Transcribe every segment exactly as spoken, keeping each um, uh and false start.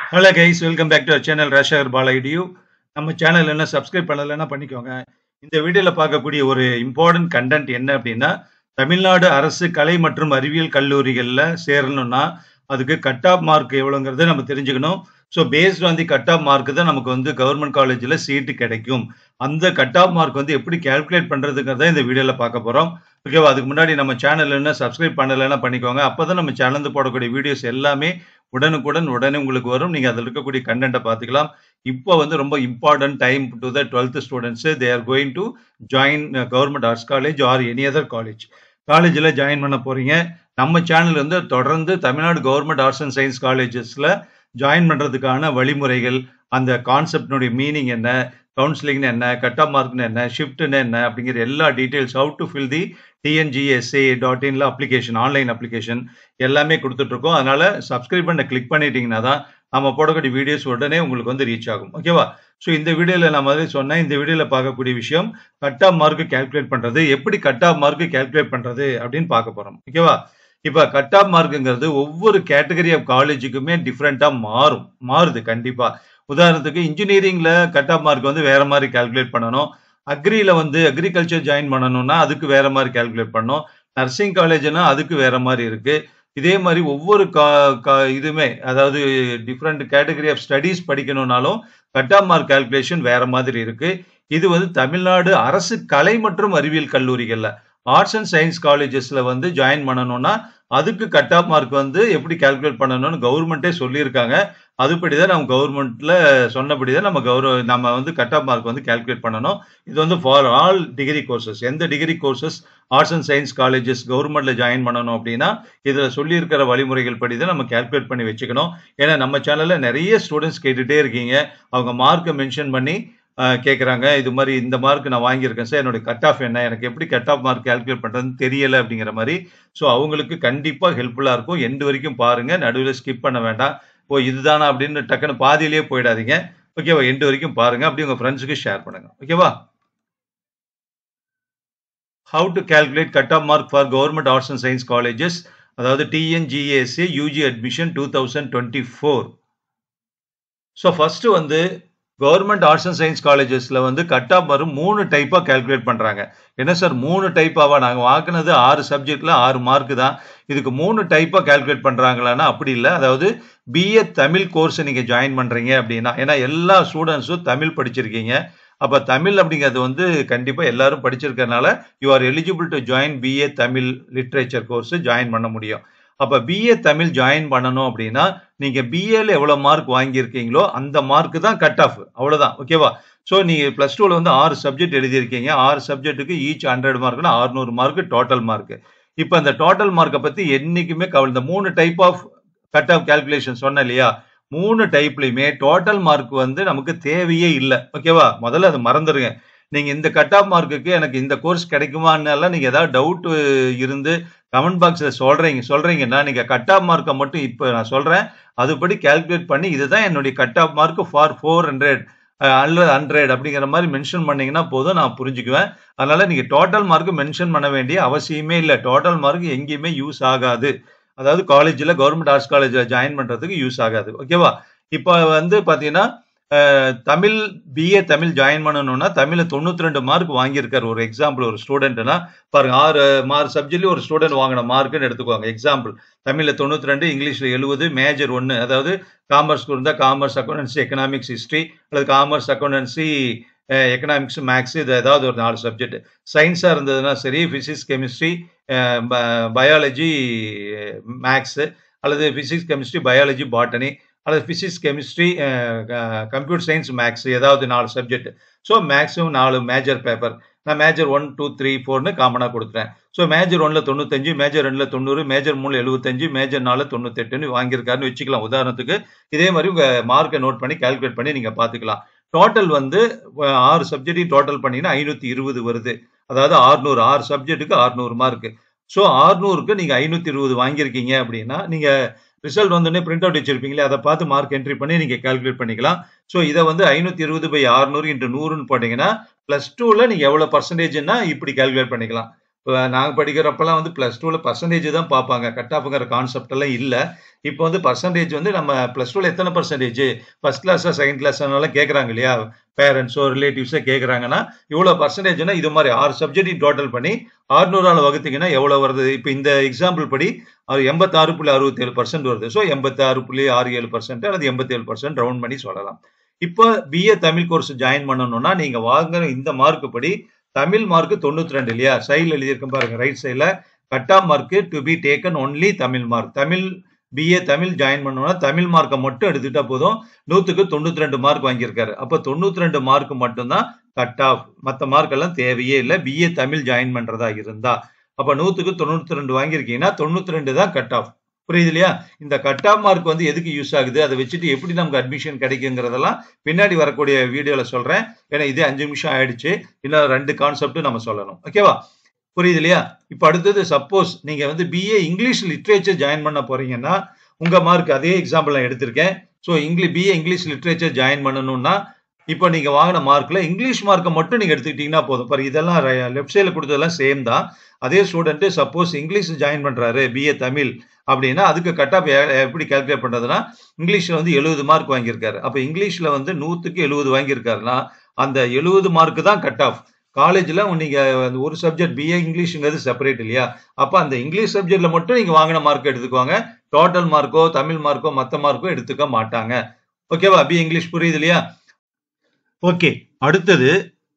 Hello guys, welcome back to our channel Rashar Bala Edu. நம்ம channel என்ன subscribe பண்ணலைன்னா பண்ணிக்கோங்க. இந்த வீடியோல பார்க்கக்கூடிய ஒரு இம்பார்ட்டன்ட் கண்டென்ட் என்ன அப்படின்னா, தமிழ்நாடு அரசு கலை மற்றும் அறிவியல் கல்லூரிகள்ல சேரணும்னா அதுக்கு கட் ஆஃப் மார்க் எவ்வளவுங்கிறத நம்ம தெரிஞ்சுக்கணும். So based on the cut off mark தான் நமக்கு வந்து கவர்மெண்ட் காலேஜில் சீட்டு கிடைக்கும். அந்த கட் ஆஃப் மார்க் வந்து எப்படி கால்குலேட் பண்றதுங்கிறத இந்த வீடியோல பார்க்க போறோம். ஓகேவா? அதுக்கு முன்னாடி நம்ம சேனல் என்ன சப்ஸ்கிரைப் பண்ணலைன்னா பண்ணிக்கோங்க. அப்பதான் நம்ம சேனல்ல போடக்கூடிய வீடியோஸ் எல்லாமே உடனுக்குடன் உடனே உங்களுக்கு வரும். நீங்க அதில் இருக்கக்கூடிய கண்டென்ட்டை பார்த்துக்கலாம். இப்போ வந்து ரொம்ப important time to the twelfth students. They are going to join government arts college or any other college. காலேஜில் ஜாயின் பண்ண போறீங்க. நம்ம சேனல் வந்து தொடர்ந்து Tamil Nadu government arts and science காலேஜஸ்ல ஜாயின் பண்றதுக்கான வழிமுறைகள், அந்த கான்செப்டினுடைய மீனிங் என்ன, கவுன்சிலிங்னு என்ன, கட் ஆஃப் மார்க்னு என்ன, ஷிஃப்ட்னு என்ன அப்படிங்கிற எல்லா details, how to fill the TNGSA dot இன்ல அப்ளிகேஷன், ஆன்லைன் அப்ளிகேஷன் எல்லாமே கொடுத்துட்டு இருக்கோம். அதனால சப்ஸ்கிரைப் பண்ண கிளிக் பண்ணிட்டீங்கன்னா தான் நம்ம போடக்கூடிய வீடியோஸ் உடனே உங்களுக்கு வந்து ரீச் ஆகும். ஓகேவா? ஸோ இந்த வீடியோல நான் மாதிரி சொன்னேன், இந்த வீடியோல பார்க்கக்கூடிய விஷயம் கட் ஆஃப் மார்க் கால்குலேட் பண்றது, எப்படி கட் ஆஃப் மார்க் கால்குலேட் பண்றது அப்படின்னு பார்க்க போறோம். ஓகேவா? இப்ப கட் ஆஃப் மார்க்குங்கிறது ஒவ்வொரு கேட்டகரி ஆஃப் காலேஜுக்குமே டிஃப்ரெண்டா மாறும், மாறுது கண்டிப்பா. உதாரணத்துக்கு இன்ஜினியரிங்ல கட் ஆஃப் மார்க் வந்து வேற மாதிரி கால்குலேட் பண்ணணும். அக்ரியில வந்து அக்ரிகல்ச்சர் ஜாயின் பண்ணணும்னா அதுக்கு வேற மாதிரி கால்குலேட் பண்ணணும். நர்சிங் காலேஜ்னா அதுக்கு வேற மாதிரி இருக்கு. இதே மாதிரி ஒவ்வொரு இதுவுமே, அதாவது டிஃப்ரெண்ட் கேட்டகரி ஆஃப் ஸ்டடீஸ் படிக்கணும்னாலும் கட் ஆஃப் மார்க் கால்குலேஷன் வேற மாதிரி இருக்கு. இது வந்து தமிழ்நாடு அரசு கலை மற்றும் அறிவியல் கல்லூரிகள்ல, ஆர்ட்ஸ் அண்ட் சயின்ஸ் காலேஜஸ்ல வந்து ஜாயின் பண்ணணும்னா அதுக்கு கட் ஆஃப் மார்க் வந்து எப்படி கால்குலேட் பண்ணணும்னு கவர்மெண்டே சொல்லியிருக்காங்க. அதுபடிதான் நம்ம கவர்மெண்ட்ல சொன்னபடிதான் நம்ம கௌரவ நம்ம வந்து கட் ஆஃப் மார்க் வந்து கால்குலேட் பண்ணணும். இது வந்து ஃபார் ஆல் டிகிரி கோர்சஸ். எந்த degree courses arts and science colleges கவர்மெண்ட்ல ஜாயின் பண்ணணும் அப்படின்னா இதுல சொல்லி இருக்கிற வழிமுறைகள் படி தான் நம்ம கால்குலேட் பண்ணி வச்சுக்கணும். ஏன்னா நம்ம சேனல்ல நிறைய ஸ்டூடெண்ட்ஸ் கேட்டுட்டே இருக்கீங்க, அவங்க மார்க்கை மென்ஷன் பண்ணி கேட்குறாங்க. இது மாதிரி இந்த மார்க் நான் வாங்கியிருக்கேன் சார், என்னுடைய கட் ஆஃப் என்ன, எனக்கு எப்படி கட் ஆஃப் மார்க் கால்குலேட் பண்ணுறதுன்னு தெரியலை அப்படிங்கிற மாதிரி. ஸோ அவங்களுக்கு கண்டிப்பாக ஹெல்ப்ஃபுல்லாக இருக்கும். எண்டு வரைக்கும் பாருங்க, நடுவில் ஸ்கிப் பண்ண வேண்டாம். ஓ இதுதானா அப்படின்னு டக்குன்னு பாதியிலேயே போயிடாதீங்க. ஓகேவா? எண்டு வரைக்கும் பாருங்க, அப்படி உங்க ஃப்ரெண்ட்ஸுக்கு ஷேர் பண்ணுங்க. ஓகேவா? How to calculate cut off mark for government arts and science colleges, அதாவது TNGASA UG admission two thousand twenty four. So first வந்து கவர்மெண்ட் ஆர்ட்ஸ் அண்ட் சயின்ஸ் காலேஜஸ்ல வந்து கட் ஆஃப் வரும் மூணு டைப்பா கால்குலேட் பண்றாங்க. என்ன சார் மூணு டைப்பாவா? நாங்க வாக்குனது ஆறு சப்ஜெக்ட்ல ஆறு மார்க் தான், இதுக்கு மூணு டைப்பா கால்குலேட் பண்றாங்களான்னா அப்படி இல்லை. அதாவது பிஏ தமிழ் கோர்ஸ் நீங்க ஜாயின் பண்றீங்க அப்படின்னா, ஏன்னா எல்லா ஸ்டூடெண்ட்ஸும் தமிழ் படிச்சிருக்கீங்க, அப்ப தமிழ் அப்படிங்கிறது வந்து கண்டிப்பா எல்லாரும் படிச்சிருக்கிறதுனால you are eligible to join BA Tamil literature course join பண்ண முடியும். அப்ப பிஏ தமிழ் ஜாயின் பண்ணணும் அப்படின்னா நீங்க பிஏல எவ்வளவு மார்க் வாங்கியிருக்கீங்களோ அந்த மார்க் தான் கட் ஆஃப், அவ்வளவுதான். ஓகேவா? ஸோ நீங்க பிளஸ் டூல வந்து ஆறு சப்ஜெக்ட் எழுதியிருக்கீங்க, ஆறு சப்ஜெக்ட்டுக்கு ஈச் ஹண்ட்ரட் மார்க்னா அறுநூறு மார்க் டோட்டல் மார்க். இப்ப அந்த டோட்டல் மார்க்கை பத்தி என்னைக்குமே கவலை. இந்த மூணு type of cut off calculation சொன்ன இல்லையா, மூணு டைப்லயுமே டோட்டல் மார்க் வந்து நமக்கு தேவையே இல்லை. ஓகேவா? முதல்ல அது மறந்துடுங்க. நீங்க இந்த கட் ஆஃப் மார்க்குக்கு எனக்கு இந்த கோர்ஸ் கிடைக்குமான்னு நீங்க ஏதாவது டவுட் இருந்து கமெண்ட் பாக்ஸ்ல சொல்றீங்க சொல்றீங்கன்னா நீங்க கட் ஆஃப் மார்க்கை மட்டும் இப்ப நான் சொல்றேன் அதுபடி கால்குலேட் பண்ணி இதுதான் என்னுடைய cut off mark for four hundred அல்லது ஹண்ட்ரட் அப்படிங்கிற மாதிரி மென்ஷன் பண்ணீங்கன்னா போதும், நான் புரிஞ்சுக்குவேன். அதனால நீங்க டோட்டல் மார்க் மென்ஷன் பண்ண வேண்டிய அவசியமே இல்லை. டோட்டல் மார்க் எங்கேயுமே யூஸ் ஆகாது, அதாவது காலேஜ்ல கவர்மெண்ட் ஆர்ட்ஸ் காலேஜ்ல ஜாயின் பண்றதுக்கு யூஸ் ஆகாது. ஓகேவா? இப்ப வந்து பாத்தீங்கன்னா தமிழ் பிஏ தமிழ் ஜாயின் பண்ணணும்னா தமிழ்ல தொண்ணூத்தி ரெண்டு மார்க் வாங்கியிருக்காரு ஒரு எக்ஸாம்பிள் ஒரு ஸ்டூடெண்ட்னா பாருங்க. ஆறு மார்க் சப்ஜெக்ட்லயும் ஒரு ஸ்டூடெண்ட் வாங்கின மார்க்குன்னு எடுத்துக்குவாங்க. எக்ஸாம்பிள் தமிழ்ல தொண்ணூத்தி ரெண்டு, இங்கிலீஷ்ல எழுபது, மேஜர் ஒன்னு, அதாவது காமர்ஸ் இருந்தா காமர்ஸ் அக்கௌண்டன்சி எக்கனாமிக்ஸ் ஹிஸ்டரி அல்லது காமர்ஸ் அக்கௌண்டன்சி எக்கனாமிக்ஸ் மேக்ஸ், இது ஏதாவது ஒரு நாலு சப்ஜெக்ட். சயின்ஸா இருந்ததுன்னா சரி பிசிக்ஸ் கெமிஸ்ட்ரி பயாலஜி மேக்ஸ், அல்லது பிசிக்ஸ் கெமிஸ்ட்ரி பயாலஜி பாட்டனி, அல்லது physics chemistry computer science maths, ஏதாவது நாலு சப்ஜெக்ட். ஸோ மேக்ஸிமம் நாலு மேஜர் பேப்பர். நான் மேஜர் ஒன் டூ த்ரீ ஃபோர்னு காமனாக கொடுத்துறேன். ஸோ மேஜர் ஒன்ல தொண்ணூத்தஞ்சு, மேஜர் ரெண்டுல தொண்ணூறு, மேஜர் மூணுல எழுபத்தஞ்சு, மேஜர் நாலு தொண்ணூத்தெட்டுன்னு வாங்கியிருக்காருன்னு வச்சுக்கலாம் உதாரணத்துக்கு. இதே மாதிரி உங்க மார்க்கை நோட் பண்ணி கால்குலேட் பண்ணி நீங்க பாத்துக்கலாம். டோட்டல் வந்து ஆறு சப்ஜெக்டையும் டோட்டல் பண்ணீங்கன்னா ஐநூத்தி இருபது வருது. அதாவது ஆறுநூறு, ஆறு சப்ஜெக்ட்டுக்கு ஆறுநூறு மார்க். ஸோ ஆறுநூறுக்கு நீங்க ஐநூத்தி இருபது வாங்கியிருக்கீங்க அப்படின்னா நீங்க ரிசல்ட் வந்தோடனே பிரிண்ட் அவுட் வச்சிருப்பீங்களே, அதை பார்த்து மார்க் என்ட்ரி பண்ணி நீங்க கால்குலேட் பண்ணிக்கலாம். ஸோ இதை வந்து ஐநூத்தி இருபது பை அறுநூறு இன்ட்டு நூறுன்னு போட்டீங்கன்னா பிளஸ் டூல நீங்க எவ்வளவு பர்சன்டேஜ்னா இப்படி கால்குலேட் பண்ணிக்கலாம். நாங்க படிக்கிறப்பலாம் வந்து பிளஸ் டூல பர்சன்டேஜ் தான் பார்ப்பாங்க. கட் ஆஃப்ங்கிற கான்செப்ட் எல்லாம் இல்ல. இப்போ வந்து பர்சன்டேஜ் வந்து நம்ம பிளஸ் டூல எத்தனை பர்சன்டேஜ் ஃபர்ஸ்ட் கிளாஸா செகண்ட் கிளாஸ்னால கேட்கறாங்க இல்லையா? பேரண்ட்ஸோ ரிலேட்டிவ்ஸோ கேட்கறாங்கன்னா இவ்வளோ பர்சன்டேஜ்னா இது மாதிரி ஆறு சப்ஜெக்டையும் டோட்டல் பண்ணி அறுநூறால வகுத்தீங்கன்னா எவ்வளோ வருது? இப்போ இந்த எக்ஸாம்பிள் படி அது எண்பத்தாறு புள்ளி அறுபத்தி ஏழு பர்சன்ட் வருது. ஸோ எண்பத்தாறு புள்ளி ஆறு ஏழு பர்சன்ட் அல்லது எண்பத்தி ஏழு பர்சன்ட் ரவுண்ட் பண்ணி சொல்லலாம். இப்போ பிஏ தமிழ் கோர்ஸ் ஜாயின் பண்ணணும்னா நீங்க வாங்குற இந்த மார்க் படி தமிழ் மார்க் தொண்ணூத்தி ரெண்டு இல்லையா? சைடில் எழுதியிருக்கேன் பாருங்க, ரைட் சைடில் cut off mark to be taken only Tamil mark. Tamil BA Tamil join பண்ணணும்னா தமிழ் மார்க்கை மட்டும் எடுத்துட்டா போதும். நூற்றுக்கு தொண்ணூத்தி ரெண்டு மார்க் வாங்கியிருக்காரு. அப்போ தொண்ணூத்தி ரெண்டு மார்க் மட்டும்தான் கட் ஆஃப், மற்ற மார்க் எல்லாம் தேவையே இல்லை பிஏ தமிழ் ஜாயின் பண்றதா இருந்தா. அப்போ நூற்றுக்கு தொண்ணூத்தி ரெண்டு வாங்கியிருக்கீங்கன்னா தொண்ணூத்தி ரெண்டு தான் கட் ஆஃப். புரியுது இல்லையா? இந்த கட் ஆஃப் மார்க் வந்து எதுக்கு யூஸ் ஆகுது, அதை வச்சுட்டு எப்படி நமக்கு அட்மிஷன் கிடைக்குங்கிறதெல்லாம் பின்னாடி வரக்கூடிய வீடியோல சொல்றேன். ஏன்னா இதே அஞ்சு நிமிஷம் ஆயிடுச்சு. இன்னும் ரெண்டு கான்செப்ட் நம்ம சொல்லணும். ஓகேவா? புரியுது இல்லையா? இப்போ அடுத்தது சப்போஸ் நீங்க வந்து பிஏ இங்கிலீஷ் லிட்ரேச்சர் ஜாயின் பண்ண போறீங்கன்னா உங்க மார்க் அதே எக்ஸாம்பிள் நான் எடுத்திருக்கேன். So English BA English literature join பண்ணணும்னா இப்போ நீங்க வாங்கின மார்க்ல இங்கிலீஷ் மார்க்கை மட்டும் நீங்க எடுத்துக்கிட்டீங்கன்னா போதும். பாரு இதெல்லாம் லெஃப்ட் சைடில் கொடுத்ததெல்லாம் சேம் தான். அதே ஸ்டூடெண்ட் சப்போஸ் இங்கிலீஷ் ஜாயின் பண்றாரு பிஏ தமிழ் அப்படின்னா அதுக்கு கட் ஆஃப் எப்படி கால்குலேட் பண்றதுன்னா இங்கிலீஷ்ல வந்து எழுபது மார்க் வாங்கியிருக்காரு. அப்போ இங்கிலீஷ்ல வந்து நூற்றுக்கு எழுபது வாங்கியிருக்காருன்னா அந்த எழுபது மார்க் தான் கட் ஆஃப். காலேஜ்ல நீங்க ஒரு சப்ஜெக்ட் பிஏ இங்கிலீஷ்ங்கிறது செப்பரேட் இல்லையா? அப்போ அந்த இங்கிலீஷ் சப்ஜெக்ட்ல மட்டும் நீங்க வாங்கின மார்க் எடுத்துக்குவாங்க. டோட்டல் மார்க்கோ தமிழ் மார்க்கோ மற்ற மார்க்கோ எடுத்துக்க மாட்டாங்க. ஓகேவா? பிஏ இங்கிலீஷ் புரியுது இல்லையா? ஓகே, அடுத்தது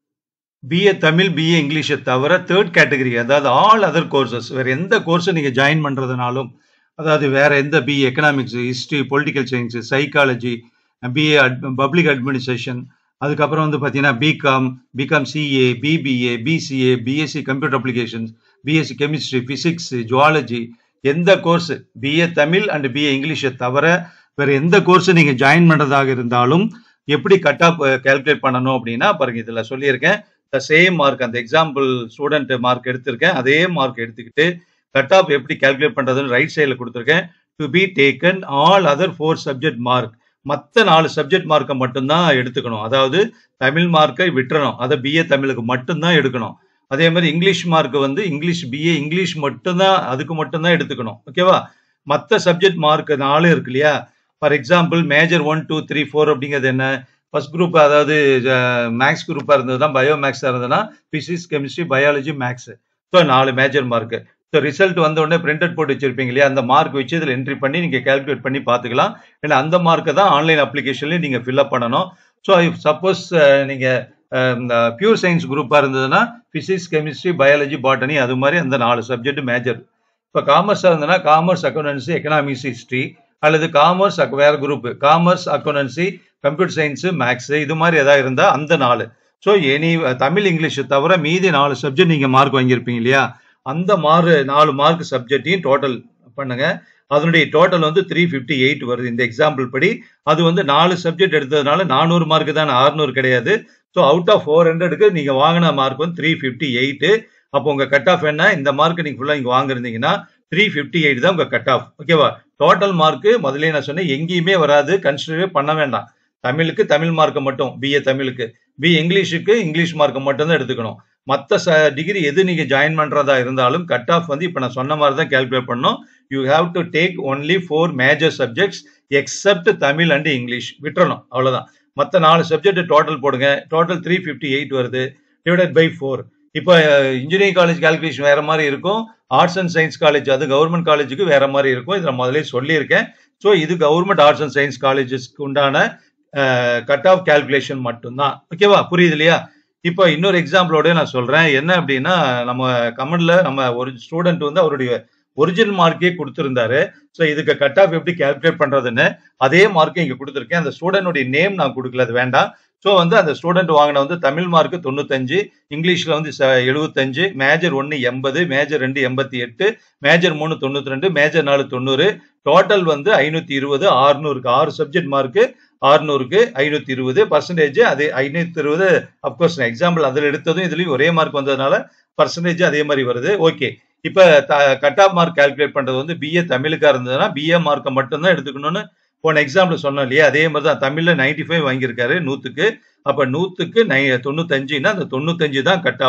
பிஏ தமிழ் பிஏ இங்கிலீஷை தவிர தேர்ட் கேட்டகரி, அதாவது ஆல் அதர் கோர்சஸ், வேற எந்த கோர்ஸை நீங்க ஜாயின் பண்றதுனாலும், அதாவது வேற எந்த BA economics, history, political science, psychology, BA public administration, அதுக்கப்புறம் வந்து பார்த்தீங்கன்னா BCom, BCom CA, BBA, BCA, BSc computer applications, BSc chemistry, physics, zoology, எந்த course BA Tamil and BA இங்கிலீஷை தவிர வேற எந்த கோர்ஸ் நீங்க ஜாயின் பண்றதாக இருந்தாலும் எப்படி கட் ஆஃப் கால்குலேட் பண்ணணும் அப்படின்னா பாருங்க, இதுல சொல்லியிருக்கேன். சேம் மார்க், அந்த எக்ஸாம்பிள் ஸ்டூடெண்ட் மார்க் எடுத்திருக்கேன், அதே மார்க் எடுத்துக்கிட்டு கட் ஆஃப் எப்படி கால்குலேட் பண்றதுன்னு ரைட் சைடில் கொடுத்துருக்கேன். To be taken all other four subject mark, மற்ற நாலு சப்ஜெக்ட் மார்க்கை மட்டும்தான் எடுத்துக்கணும். அதாவது தமிழ் மார்க்கை விட்டுறணும், அதை பிஏ தமிழுக்கு மட்டும்தான் எடுக்கணும். அதே மாதிரி இங்கிலீஷ் மார்க் வந்து இங்கிலீஷ் பிஏ இங்கிலீஷ் மட்டும்தான், அதுக்கு மட்டும்தான் எடுத்துக்கணும். ஓகேவா? மற்ற சப்ஜெக்ட் மார்க் நாலு இருக்கு இல்லையா? For example major one two three four அப்படிங்கிறது என்ன? ஃபர்ஸ்ட் குரூப், அதாவது மேக்ஸ் குரூப்பாக இருந்தது தான் பயோ மேக்ஸாக இருந்ததுன்னா physics chemistry biology maths. So நாலு மேஜர் மார்க். ஸோ ரிசல்ட் வந்த உடனே பிரிண்டட் போட்டு வச்சிருப்பீங்க இல்லையா? அந்த மார்க் வச்சு இதில் என்ட்ரி பண்ணி நீங்கள் கால்குலேட் பண்ணி பார்த்துக்கலாம். ஏன்னா அந்த மார்க்கை தான் ஆன்லைன் அப்ளிகேஷன்லேயும் நீங்கள் ஃபில்அப் பண்ணணும். ஸோ இஃப் சப்போஸ் நீங்கள் பியூர் சயின்ஸ் குரூப்பாக இருந்ததுன்னா பிசிக்ஸ் கெமிஸ்ட்ரி பயாலஜி பாட்டனி, அது மாதிரி அந்த நாலு சப்ஜெக்ட் மேஜர். இப்போ காமர்ஸாக இருந்ததுன்னா காமர்ஸ் அக்கௌண்டன்சி எக்கனாமிக்ஸ் ஹிஸ்ட்ரி, அல்லது காமர்ஸ் வேற group commerce accountancy computer science maths, இது மாதிரி ஏதாவது இருந்தால் அந்த நாலு. ஸோ எனி தமிழ் இங்கிலீஷ் தவிர மீதி நாலு சப்ஜெக்ட் நீங்கள் மார்க் வாங்கியிருப்பீங்க இல்லையா? அந்த மார்க் நாலு மார்க் சப்ஜெக்டையும் டோட்டல் பண்ணுங்க. அதனுடைய டோட்டல் வந்து த்ரீ ஃபிஃப்டி எயிட் வருது இந்த எக்ஸாம்பிள் படி. அது வந்து நாலு சப்ஜெக்ட் எடுத்ததுனால நானூறு மார்க் தான், அறுநூறு கிடையாது. ஸோ அவுட் ஆஃப் ஃபோர் ஹண்ட்ரடுக்கு நீங்க வாங்கின மார்க் வந்து த்ரீ ஃபிஃப்டி எயிட். அப்போ உங்க கட் ஆஃப் என்ன? இந்த மார்க் நீங்க ஃபுல்லா இங்க வாங்கிருந்தீங்கன்னா த்ரீ ஃபிஃப்டி எயிட் தான் உங்க கட் ஆஃப். ஓகேவா? டோட்டல் மார்க் முதல்ல நான் சொன்னேன் எங்கேயுமே வராது, கன்சிடரே பண்ண வேண்டாம். தமிழுக்கு தமிழ் மார்க்கை மட்டும், பிஏ தமிழுக்கு, பி இங்கிலீஷுக்கு இங்கிலீஷ் மார்க்கை மட்டும் தான் எடுத்துக்கணும். மற்ற டிகிரி எது நீங்க ஜாயின் பண்றதா இருந்தாலும் கட் ஆஃப் வந்து இப்ப நான் சொன்ன மாதிரி தான் கால்குலேட் பண்ணணும். You have to take only four major subjects except Tamil and English, விட்டுறணும், அவ்வளவுதான். மற்ற நாலு சப்ஜெக்ட் டோட்டல் போடுங்க. டோட்டல் த்ரீ ஃபிஃப்டி எயிட் வருது, டிவைடட் பை ஃபோர். இப்போ இன்ஜினியரிங் காலேஜ் கால்குலேஷன் வேற மாதிரி இருக்கும், ஆர்ட்ஸ் அண்ட் சயின்ஸ் காலேஜ் அது கவர்மெண்ட் காலேஜுக்கு வேற மாதிரி இருக்கும். இதை நான் முதலே சொல்லியிருக்கேன். ஸோ இது கவர்மெண்ட் ஆர்ட்ஸ் அண்ட் சயின்ஸ் காலேஜஸ்க்கு உண்டான கட் ஆஃப் கால்குலேஷன் மட்டும்தான். ஓகேவா? புரியுது இல்லையா? இப்போ இன்னொரு எக்ஸாம்பிளோட நான் சொல்றேன். என்ன அப்படின்னா, நம்ம கமெண்ட்ல நம்ம ஒரு ஸ்டூடெண்ட் வந்து அவருடைய ஒரிஜினல் மார்க்கே கொடுத்திருந்தாரு. ஸோ இதுக்கு கட் ஆஃப் எப்படி கால்குலேட் பண்றதுன்னு அதே மார்க்கை இங்க கொடுத்துருக்கேன். அந்த ஸ்டூடெண்டோட நேம் நான் கொடுக்கல, அது வேண்டாம். ஸோ வந்து அந்த ஸ்டூடெண்ட் வாங்கின வந்து தமிழ் மார்க் தொண்ணூத்தஞ்சு, இங்கிலீஷ்ல வந்து எழுபத்தஞ்சு, மேஜர் ஒன்னு எண்பது, மேஜர் ரெண்டு எண்பத்தி எட்டு, மேஜர் மூணு தொண்ணூத்தி ரெண்டு, மேஜர் நாலு தொண்ணூறு, டோட்டல் வந்து ஐநூத்தி இருபது, ஆறுநூறுக்கு ஆறு சப்ஜெக்ட் மார்க், ஆறுநூறுக்கு ஐநூத்தி இருபது பர்சன்டேஜ். அது ஐநூத்தி இருபது அப்கோர்ஸ் எக்ஸாம்பிள் அதில் எடுத்ததும் இதுலயும் ஒரே மார்க் வந்ததுனால பர்சன்டேஜ் அதே மாதிரி வருது. ஓகே, இப்ப கட் ஆஃப் மார்க் கால்குலேட் பண்றது வந்து பிஏ தமிழுக்கா இருந்ததுன்னா பிஏ மார்க்கை மட்டும்தான் எடுத்துக்கணும்னு போன எக்ஸாம்பிள் சொன்னோம் இல்லையா? அதே மாதிரி தான் தமிழ்ல நைன்டி ஃபைவ் வாங்கியிருக்காரு நூத்துக்கு. அப்ப நூத்துக்கு நை தொண்ணூத்தஞ்சுன்னா அந்த தொண்ணூத்தஞ்சு தான் cut off.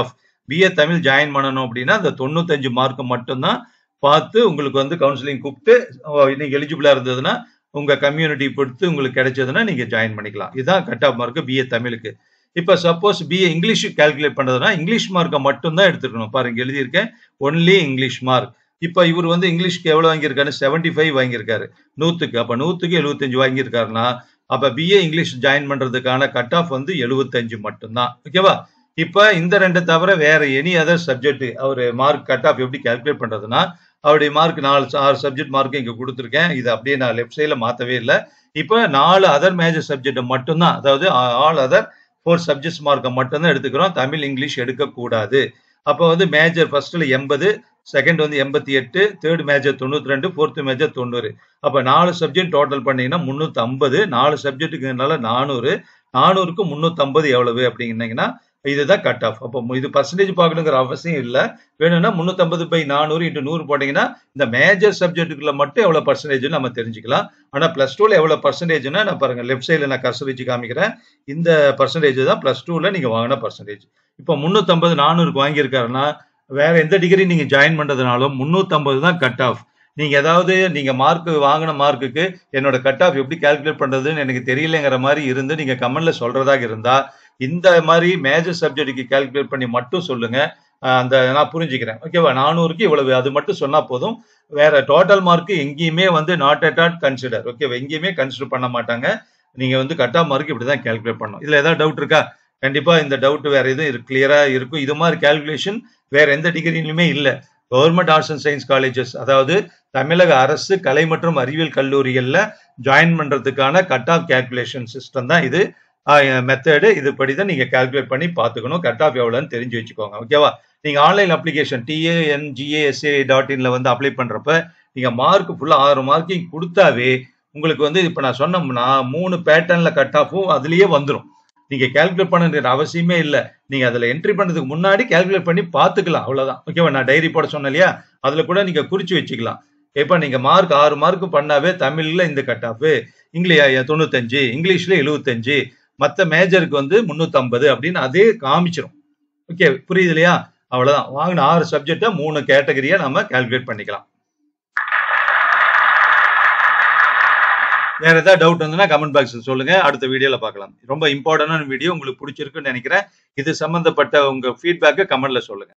BA Tamil join பண்ணணும் அப்படின்னா அந்த தொண்ணூத்தஞ்சு மார்க் மட்டும்தான் பார்த்து உங்களுக்கு வந்து கவுன்சிலிங் கூப்பிட்டு நீங்க எலிஜிபிளா இருந்ததுன்னா உங்க கம்யூனிட்டி பொறுத்து உங்களுக்கு கிடைச்சதுன்னா நீங்க ஜாயின் பண்ணிக்கலாம். இதுதான் கட் ஆஃப் மார்க் பிஏ தமிழுக்கு. இப்ப சப்போஸ் பிஏ இங்கிலீஷ் கால்குலேட் பண்றதுன்னா இங்கிலீஷ் மார்க்கை மட்டும் தான் எடுத்துக்கணும். பாருங்க எழுதியிருக்கேன், ஒன்லி இங்கிலீஷ் மார்க். இப்ப இவர் வந்து இங்கிலீஷ்க்கு எவ்வளவு வாங்கியிருக்காரு? செவன்டி ஃபைவ் வாங்கியிருக்காரு நூத்துக்கு. அப்ப நூத்துக்கு எழுபத்தஞ்சு வாங்கியிருக்காருன்னா அப்ப பிஏ இங்கிலீஷ் ஜாயின் பண்றதுக்கான கட் ஆஃப் வந்து எழுபத்தஞ்சு மட்டும்தான். ஓகேவா? இப்ப இந்த ரெண்டு தவிர வேற எனி அதர் சப்ஜெக்ட் அவர் மார்க் கட் ஆஃப் எப்படி கால்குலேட் பண்றதுன்னா அவருடைய மார்க் நாலு ஆறு சப்ஜெக்ட் மார்க் இங்க கொடுத்துருக்கேன். இது அப்படியே நான் லெஃப்ட் சைட்ல மாத்தவே இல்லை. இப்ப நாலு அதர் மேஜர் சப்ஜெக்ட் மட்டும்தான், அதாவது ஆல் அதர் ஃபோர் சப்ஜெக்ட்ஸ் மார்க்கை மட்டும்தான் எடுத்துக்கிறோம். தமிழ் இங்கிலீஷ் எடுக்கக்கூடாது. அப்போ வந்து மேஜர் ஃபர்ஸ்ட்ல எண்பது, செகண்ட் வந்து எண்பத்தி எட்டு, தேர்ட் மேஜர் தொண்ணூத்தி ரெண்டு, ஃபோர்த் மேஜர் தொண்ணூறு. அப்ப நாலு சப்ஜெக்ட் டோட்டல் பண்ணீங்கன்னா முன்னூத்தி ஐம்பது, நாலு சப்ஜெக்ட்டுக்குனால நானூறு, நானூறுக்கு முன்னூத்தி ஐம்பது எவ்வளவு அப்படின்னீங்கன்னா இதுதான் கட் ஆஃப். அப்போ இது பர்சன்டேஜ் பார்க்கணுங்கிற அவசியம் இல்லை. வேணும்னா முன்னூத்தி ஐம்பது பை நானூறு இன்ட்டு நூறு போட்டீங்கன்னா இந்த மேஜர் சப்ஜெக்ட்டுக்குள்ள மட்டும் எவ்வளவு பர்சன்டேஜ் நம்ம தெரிஞ்சுக்கலாம். ஆனா பிளஸ் டூல எவ்வளவு பர்சன்டேஜ்னா நான் பாருங்க லெஃப்ட் சைட்ல நான் கர்சர் வச்சு காமிக்கிறேன். இந்த பர்சன்டேஜ் தான் பிளஸ் டூல நீங்க வாங்கின பர்சன்டேஜ். இப்போ முன்னூத்தி ஐம்பது நானூறுக்கு வாங்கியிருக்காருன்னா வேற எந்த டிகிரி நீங்க ஜாயின் பண்றதுனாலும் முன்னூத்தி ஐம்பது தான் கட் ஆஃப். நீங்க ஏதாவது நீங்க மார்க் வாங்கின மார்க்குக்கு என்னோட கட் ஆஃப் எப்படி கால்குலேட் பண்றதுன்னு எனக்கு தெரியலங்கிற மாதிரி இருந்து நீங்க கமெண்ட்ல சொல்றதாக இருந்தா இந்த மாதிரி மேஜர் சப்ஜெக்ட்டுக்கு கால்குலேட் பண்ணி மட்டும் சொல்லுங்க. அந்த நான் புரிஞ்சுக்கிறேன். ஓகேவா? நானூறுக்கு இவ்வளவு அது மட்டும் சொன்னா போதும். வேற டோட்டல் மார்க் எங்கேயுமே வந்து நாட் அட் ஆட் கன்சிடர். ஓகேவா? எங்கேயுமே கன்சிடர் பண்ண மாட்டாங்க. நீங்க வந்து கட் ஆஃப் மார்க் இப்படிதான் கால்குலேட் பண்ணணும். இதுல ஏதாவது டவுட் இருக்கா? கண்டிப்பா இந்த டவுட் வேற எதுவும் கிளியரா இருக்கும். இது மாதிரி கால்குலேஷன் வேற எந்த டிகிரியிலுமே இல்லை. Government arts and science colleges, அதாவது தமிழக அரசு கலை மற்றும் அறிவியல் கல்லூரிகள்ல ஜாயின் பண்றதுக்கான கட் ஆஃப் கால்குலேஷன் சிஸ்டம் தான் இது மெத்தடு. இது படிதான் நீங்க கால்குலேட் பண்ணி பாத்துக்கணும். கட் ஆஃப் எவ்வளவுன்னு தெரிஞ்சு வச்சுக்கோங்க. ஓகேவா? நீங்க ஆன்லைன் அப்ளிகேஷன் டிஏஎன்ஜிஏஎஸ்ஏ டாட் இன்ல வந்து அப்ளை பண்றப்ப நீங்க மார்க் ஃபுல்லா ஆறு மார்க்கையும் கொடுத்தாவே உங்களுக்கு வந்து இப்ப நான் சொன்னோம்னா மூணு பேட்டர்ன்ல கட் ஆஃபும் அதுலயே வந்துடும். நீங்க கால்குலேட் பண்ண அவசியமே இல்லை. நீங்க அதுல என்ட்ரி பண்றதுக்கு முன்னாடி கால்குலேட் பண்ணி பாத்துக்கலாம். அவ்வளவுதான். ஓகேவா? நான் டைரி போட சொன்னேன் இல்லையா, அதுல கூட நீங்க குறிச்சு வச்சுக்கலாம். இப்ப நீங்க மார்க் ஆறு மார்க் பண்ணாவே தமிழ்ல இந்த கட் ஆஃப், இங்கிலீஷ் தொண்ணூத்தஞ்சு, இங்கிலீஷ்ல எழுபத்தஞ்சு, மத்த மேஜருக்கு வந்து முன்னூத்தி ஐம்பது அப்படின்னு அதே காமிச்சிடும். ஓகே, புரியுது இல்லையா? அவ்வளவுதான். வாங்கின ஆறு சப்ஜெக்ட மூணு கேட்டகரியா நம்ம கால்குலேட் பண்ணிக்கலாம். வேற ஏதாவது டவுட் வந்துன்னா கமெண்ட் பாக்ஸ்ல சொல்லுங்க. அடுத்த வீடியோல பார்க்கலாம். ரொம்ப இம்பார்ட்டன்டான வீடியோ, உங்களுக்கு பிடிச்சிருக்குன்னு நினைக்கிறேன். இது சம்பந்தப்பட்ட உங்க ஃபீட்பேக்கை கமெண்ட்ல சொல்லுங்க.